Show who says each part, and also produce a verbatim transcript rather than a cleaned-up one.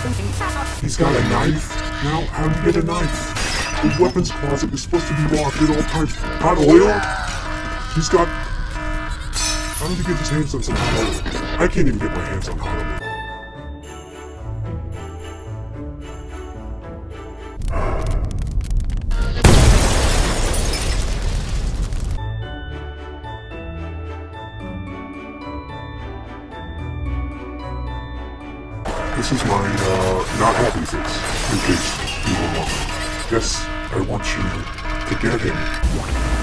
Speaker 1: He's got a knife? Now, how do you get a knife? The weapons closet is supposed to be locked at all times. Hot oil? He's got... How did he get his hands on some hot oil? I can't even get my hands on hot oil. This is my, uh, not happy face, in case you were wondering. Yes, I want you to get him.